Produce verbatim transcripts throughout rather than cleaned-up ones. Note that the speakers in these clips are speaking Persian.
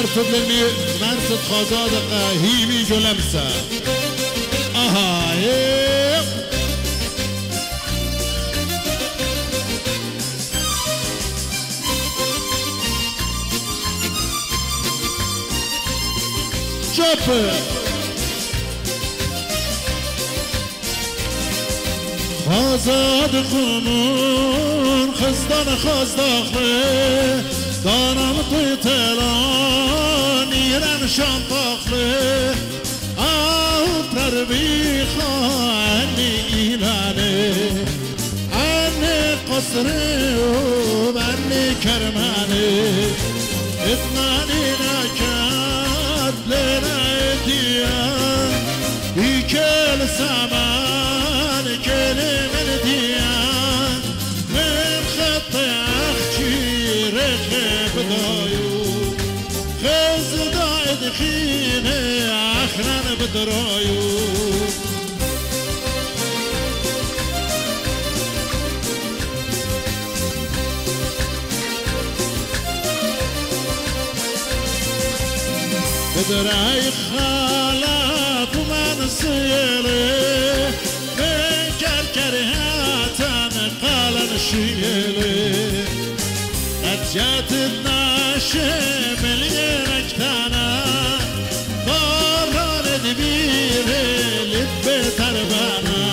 مرصد للمي مرصد خازادقة هيمي جلمسة اها ايه شوف خازاد خمون خزدان خازداخله دانم توی تلان ایران شانتاخله آه تربی خانی ایرانه انی قصره و بنی کرمانه اتمانی نکد لنه دیان بیکل سامان کلی من دیان من خط اخچی رخ بدایو خز داید خینه اخران بدرایو بدرای خالات من سیله من کرکر هاتن قالن شیله نجات ناشه ملیرک تانا باران دبیره لب تربانا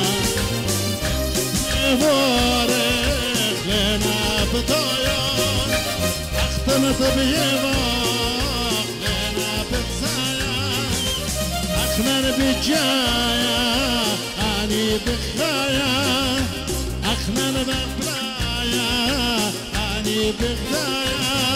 بارخ لنا بطايان اختمت بيباق لنا بتزايان اخنان بجايا اني بخايا اخنان بقلايا اني بخايا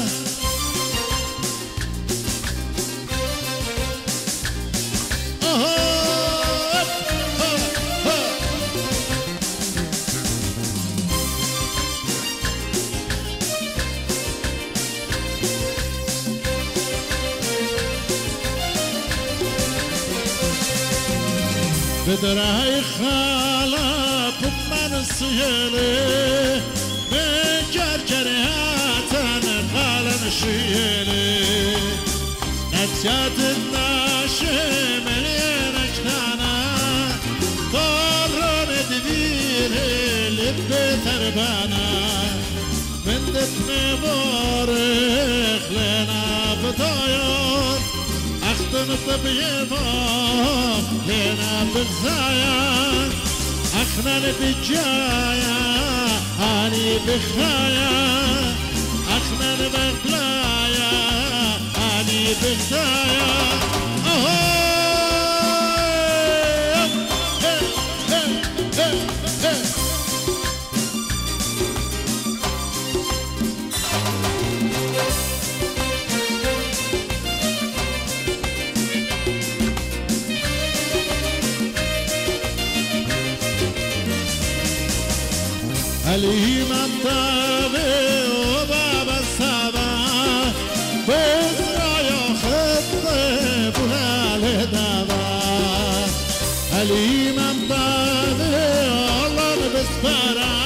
بدرای خالا من سیله بکر کرهاتن قالن شیله نتیات ناشه ملیرک تانا قارن دویره لب تربانا من دفن بارخ لنا بدایان اختن طبيبا لنا بغزايا اخنان بجايا اني بخايا اخنان بغلايا اني بغزايا اهو الإيمان طابي وبابا السبا بزرع يخطب والهدابا الإيمان طابي الله بسبرا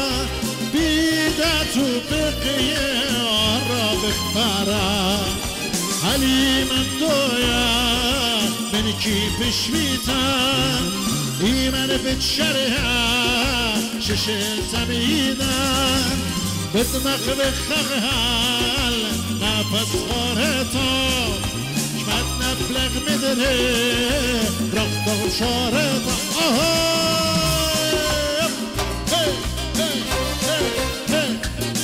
بيداتو بقية الرب اخبارا الإيمان دويا من كيف شويتا إيمان بتشرها ششل تميدان بدمخ بخغال نفس غارتا شمت نفلق مدره رخت غشارتا آهاي هي هي هي هي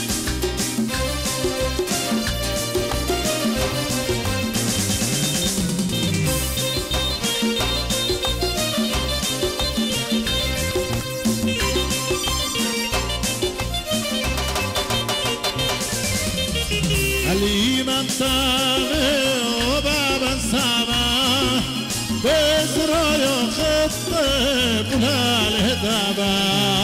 الإيمان طابي وبابا السما بزرع يخطب والهدابا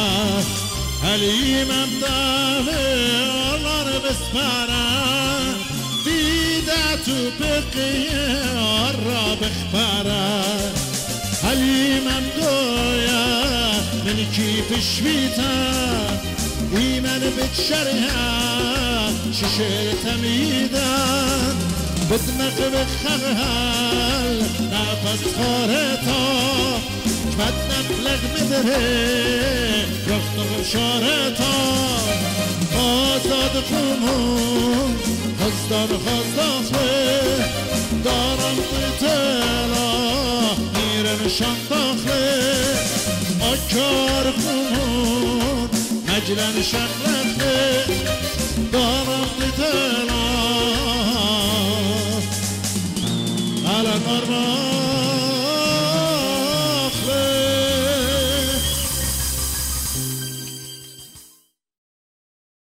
الإيمان طابي الله بسبارا بيداتو بقية الرب اخبارا الإيمان دويا من كيف شويتا إيمان بتشرها ششر تميدان بدمق بخلال نفس خارتا كمد نفلق مدره رخت بشارتا آزاد خونون خزدار خزداخله دارم بتلا میرم شنداخله آکار خونون مجلن شنخله